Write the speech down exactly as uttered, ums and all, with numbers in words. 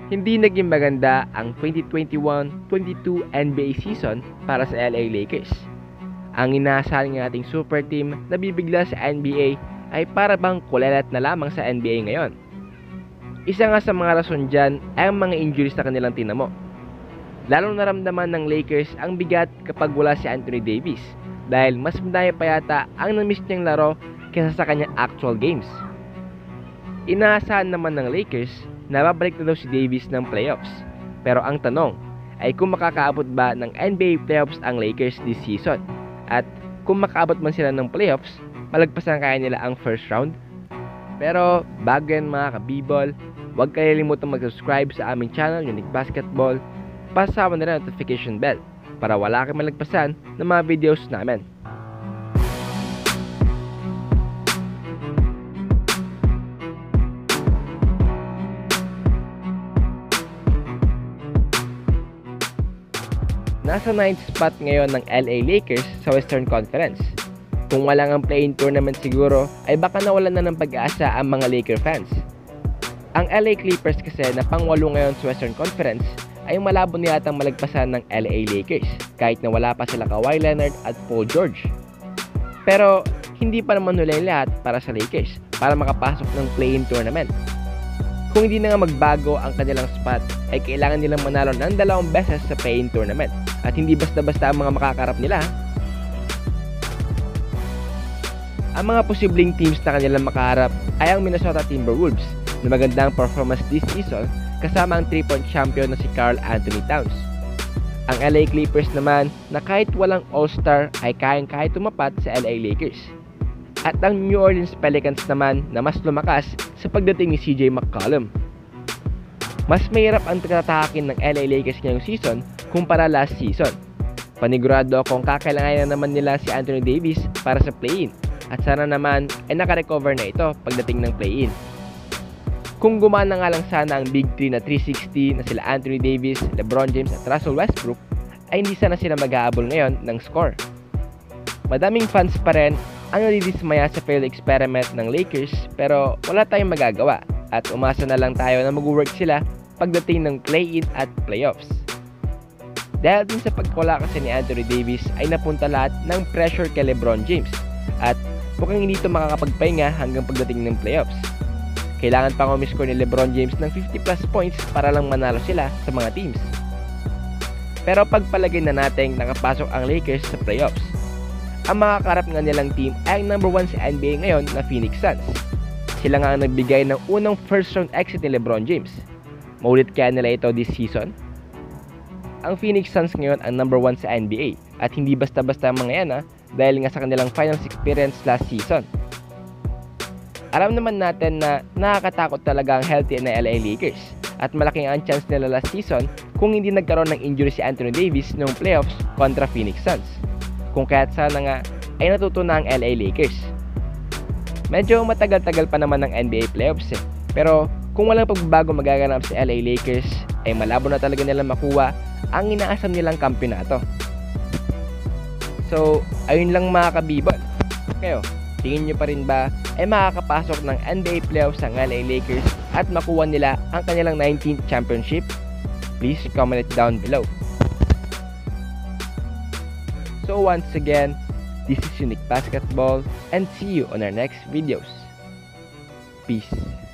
Hindi naging maganda ang twenty twenty-one twenty-two N B A season para sa L A Lakers. Ang inaasahan ng ating super team na bibigla sa N B A ay para bang kulelat na lamang sa N B A ngayon. Isa nga sa mga rason dyan ay ang mga injuries na kanilang tinamo. Lalong naramdaman ng Lakers ang bigat kapag wala si Anthony Davis dahil mas madami pa yata ang na-miss niyang laro kaysa sa kanyang actual games. Inaasahan naman ng Lakers na babalik na daw si Davis ng playoffs. Pero ang tanong ay kung makakaabot ba ng N B A playoffs ang Lakers this season? At kung makaabot man sila ng playoffs, malagpasan kaya nila ang first round? Pero bago yan mga kabibol, huwag kalilimutang mag-subscribe sa aming channel, Unique Basketball. Pasama na rin ang notification bell para wala kang malagpasan ng mga videos namin. Nasa ninth spot ngayon ng L A Lakers sa Western Conference. Kung walang ang play-in tournament siguro, ay baka nawalan na ng pag-asa ang mga Laker fans. Ang L A Clippers kasi na pangwalo ngayon sa Western Conference ay malabo niyatang malagpasan ng L A Lakers kahit na wala pa sila Kawhi Leonard at Paul George. Pero hindi pa naman nila yung lahat para sa Lakers para makapasok ng play-in tournament. Kung hindi na nga magbago ang kanilang spot, ay kailangan nilang manalo ng dalawang beses sa play-in tournament at hindi basta-basta ang mga makakarap nila. Ang mga posibleng teams na kanilang makaharap ay ang Minnesota Timberwolves na magandang performance this season kasama ang three-point champion na si Karl Anthony Towns. Ang L A Clippers naman na kahit walang All-Star ay kayang-kaya tumapat sa L A Lakers. At ang New Orleans Pelicans naman na mas lumakas sa pagdating ni C J McCollum. Mas mahirap ang tatahakin ng L A Lakers ngayong season kumpara last season. Panigurado akong kakailangan na naman nila si Anthony Davis para sa play-in at sana naman ay nakarecover na ito pagdating ng play-in. Kung gumana nga lang sana ang Big three na three sixty na sila Anthony Davis, LeBron James at Russell Westbrook, ay hindi sana sila mag-aabol ngayon ng score. Madaming fans pa rin ang nadidismaya sa failed experiment ng Lakers pero wala tayong magagawa at umasa na lang tayo na mag-work sila pagdating ng play-in at playoffs. Dahil din sa pagkawala kasi ni Anthony Davis ay napunta lahat ng pressure kay LeBron James at mukhang hindi ito makakapagpahinga hanggang pagdating ng playoffs. Kailangan pang umiscore ni LeBron James ng fifty plus points para lang manalo sila sa mga teams. Pero pagpalagay na natin nakapasok ang Lakers sa playoffs, ang makakarap nga nilang team ay ang number one sa N B A ngayon na Phoenix Suns. Sila nga ang nagbigay ng unang first round exit ni LeBron James. Maulit kaya nila ito this season? Ang Phoenix Suns ngayon ang number one sa N B A at hindi basta-basta ang mga yan ha, dahil nga sa kanilang finals experience last season. Alam naman natin na nakakatakot talaga ang healthy na L A Lakers at malaking ang chance nila last season kung hindi nagkaroon ng injury si Anthony Davis noong playoffs kontra Phoenix Suns. Kung kaya't sana nga ay natuto na ang L A Lakers. Medyo matagal-tagal pa naman ng N B A playoffs eh. Pero kung walang pagbabago magaganap sa L A Lakers, ay malabo na talaga nilang makuha ang inaasam nilang kampiyonato. So, ayun lang mga kabibon. Kayo, tingin nyo pa rin ba ay makakapasok ng N B A playoffs ang L A Lakers at makuha nila ang kanilang nineteenth championship? Please comment it down below. So once again, this is Unique Basketball and see you on our next videos. Peace.